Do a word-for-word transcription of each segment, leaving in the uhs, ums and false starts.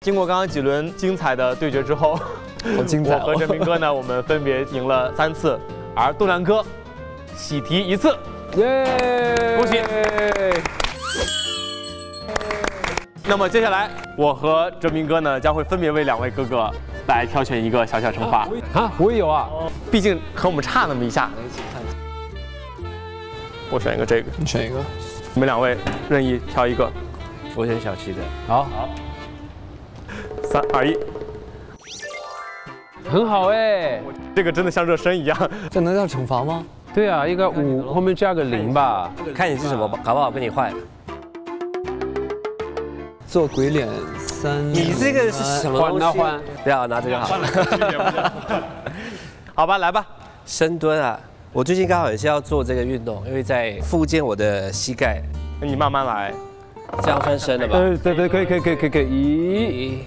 经过刚刚几轮精彩的对决之后， 好精彩、哦！ 我和振明哥呢，我们分别赢了三次，而栋梁哥喜提一次， 耶！ 恭喜！那么接下来，我和振明哥呢，将会分别为两位哥哥来挑选一个小小惩罚啊！我也有啊， 毕竟和我们差那么一下。我选一个这个， 你选一个， 你们两位任意挑一个。 我选小七的。 好，好， 三二一， 很好哎， 这个真的像热身一样。 这能叫惩罚吗？ 对啊，应该五后面加个零吧。 看你是什么，搞不好跟你换。 做鬼脸三， 你这个是什么东西？ 换换， 不要拿这个好了。 好吧，来吧。 深蹲啊，我最近刚好也是要做这个运动，因为在复健我的膝盖。 那你慢慢来， 这样算深了吧？ 对对对，可以可以可以可以可以，一、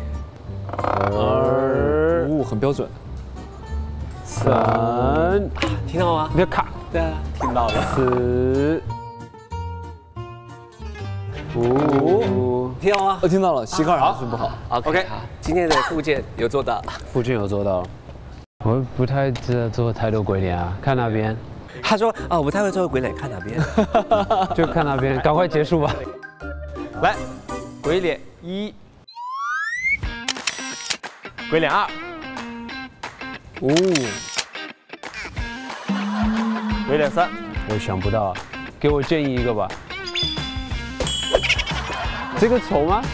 二， 五很标准。 三， 听到吗？ 别卡。 对啊， 听到了。 四。五， 听到吗？ 我听到了，膝盖还是不好。 OK， 好，今天的复健有做到， 附近有做到。我不太知道做太多鬼脸啊，看那边。 他说啊，我不太会做鬼脸，看哪边？ 就看那边，赶快结束吧。 来，鬼脸一，鬼脸二， 哦， 鬼脸三。 我想不到，给我建议一个吧。这个丑吗？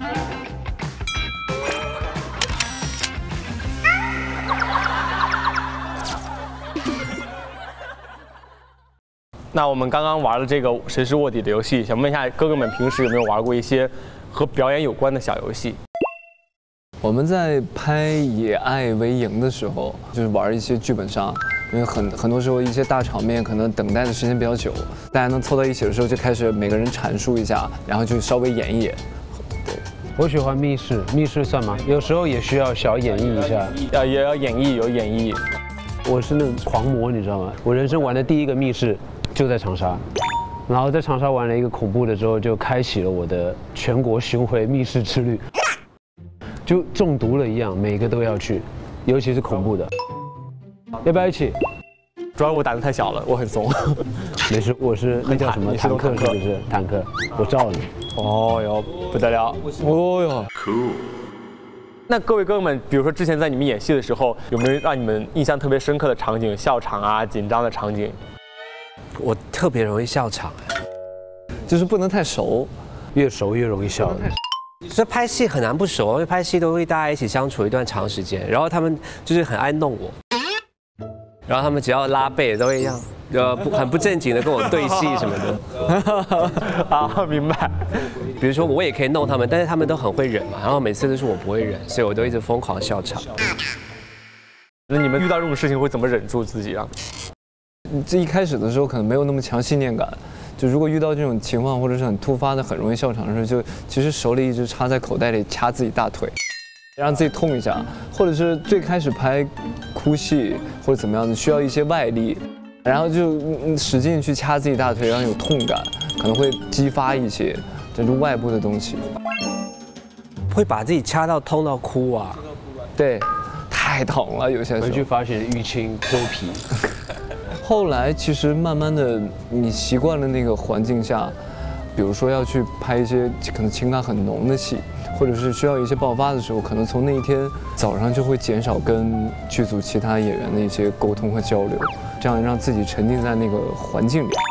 那我们刚刚玩了这个谁是卧底的游戏，想问一下哥哥们平时有没有玩过一些和表演有关的小游戏？ 我们在拍《以爱为营》的时候，就是玩一些剧本杀，因为很很多时候一些大场面可能等待的时间比较久，大家能凑到一起的时候就开始每个人阐述一下，然后就稍微演一演。对， 我喜欢密室，密室算吗？有时候也需要小演绎一下， 要也要演绎，有演绎。 我是那种狂魔，你知道吗？我人生玩的第一个密室就在长沙，然后在长沙玩了一个恐怖的之后，就开启了我的全国巡回密室之旅。就中毒了一样，每个都要去，尤其是恐怖的。要不要一起？ 主要我胆子太小了，我很怂。 没事，我是那叫什么坦克是不是？坦克，我罩你。 哦哟，不得了！ 哦哟 ，cool。那各位哥哥们，比如说之前在你们演戏的时候，有没有让你们印象特别深刻的场景、笑场啊、紧张的场景？ 我特别容易笑场， 就是不能太熟， 越熟越容易笑。 所以拍戏很难不熟，因为拍戏都会大家一起相处一段长时间，然后他们就是很爱弄我，然后他们只要拉背都会一样，呃，不很不正经的跟我对戏什么的。 啊，明白。 比如说我也可以弄他们，但是他们都很会忍嘛，然后每次都是我不会忍，所以我都一直疯狂笑场。 那你们遇到这种事情会怎么忍住自己啊？ 这一开始的时候可能没有那么强信念感。就如果遇到这种情况，或者是很突发的、很容易笑场的时候，就其实手里一直插在口袋里掐自己大腿，让自己痛一下，或者是最开始拍哭戏或者怎么样的，需要一些外力，然后就使劲去掐自己大腿，让有痛感，可能会激发一些这种外部的东西， 会把自己掐到痛到哭啊！ 对，太疼了，有些时候。 回去发现淤青脱皮。 后来其实慢慢的，你习惯了那个环境下，比如说要去拍一些可能情感很浓的戏，或者是需要一些爆发的时候，可能从那一天早上就会减少跟剧组其他演员的一些沟通和交流，这样让自己沉浸在那个环境里。